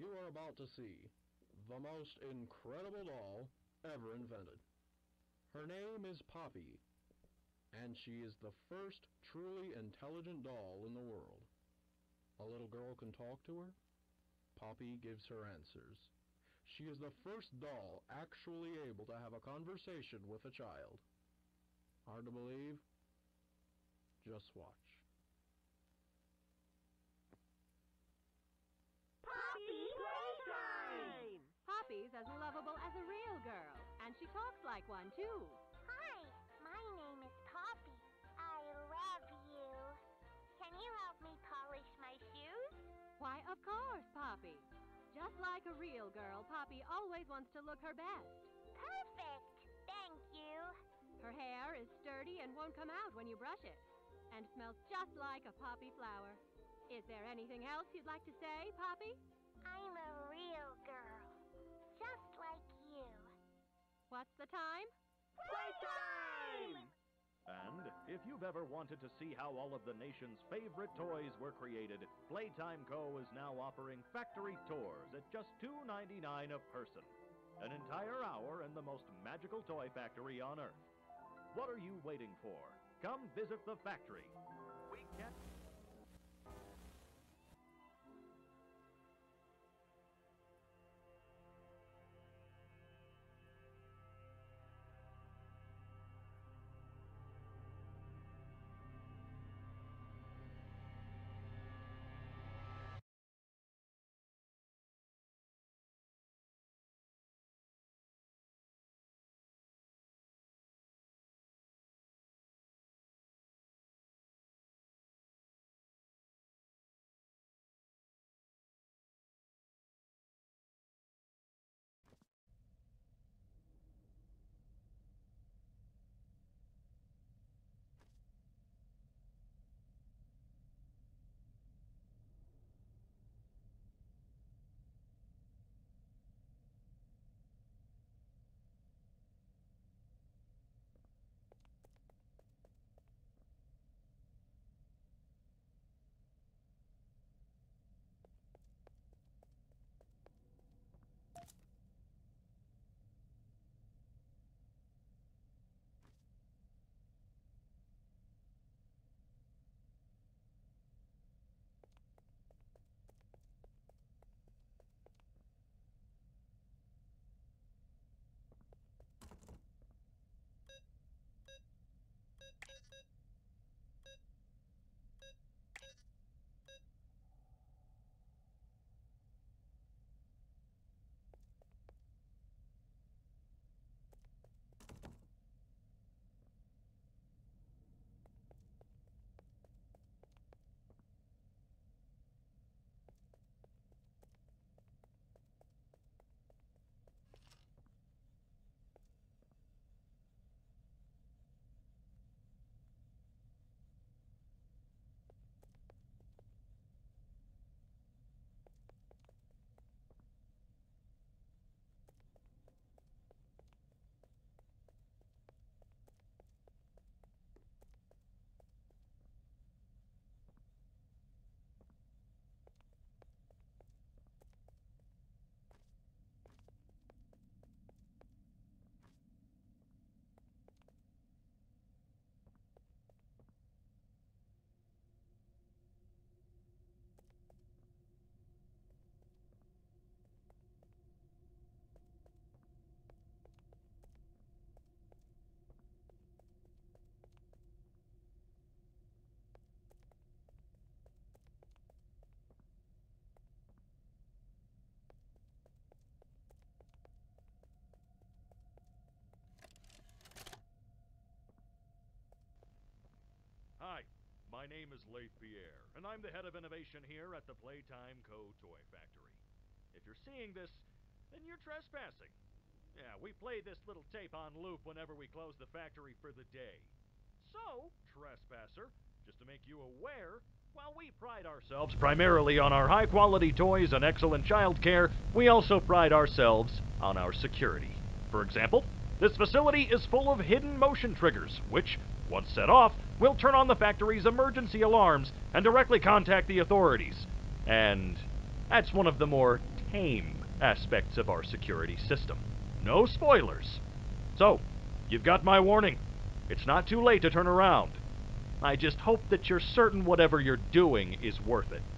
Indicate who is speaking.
Speaker 1: You are about to see the most incredible doll ever invented. Her name is Poppy, and she is the first truly intelligent doll in the world. A little girl can talk to her. Poppy gives her answers. She is the first doll actually able to have a conversation with a child. Hard to believe? Just watch.
Speaker 2: Poppy Playtime!
Speaker 3: Poppy's as lovable as a real girl, and she talks like one, too.
Speaker 2: Hi, my name is Poppy. I love you. Can you help me polish my shoes?
Speaker 3: Why, of course, Poppy. Just like a real girl, Poppy always wants to look her best.
Speaker 2: Perfect. Thank you.
Speaker 3: Her hair is sturdy and won't come out when you brush it, and smells just like a poppy flower. Is there anything else you'd like to say, Poppy?
Speaker 2: I'm a real girl, just like you.
Speaker 3: What's the time?
Speaker 2: Playtime!
Speaker 4: And if you've ever wanted to see how all of the nation's favorite toys were created, Playtime Co. is now offering factory tours at just $2.99 a person. An entire hour in the most magical toy factory on Earth. What are you waiting for? Come visit the factory. We can't... Hi, my name is Leith Pierre, and I'm the head of innovation here at the Playtime Co. Toy Factory. If you're seeing this, then you're trespassing. Yeah, we play this little tape on loop whenever we close the factory for the day. So, trespasser, just to make you aware, while we pride ourselves primarily on our high-quality toys and excellent child care, we also pride ourselves on our security. For example, this facility is full of hidden motion triggers, which, once set off, will turn on the factory's emergency alarms and directly contact the authorities. And that's one of the more tame aspects of our security system. No spoilers. So, you've got my warning. It's not too late to turn around. I just hope that you're certain whatever you're doing is worth it.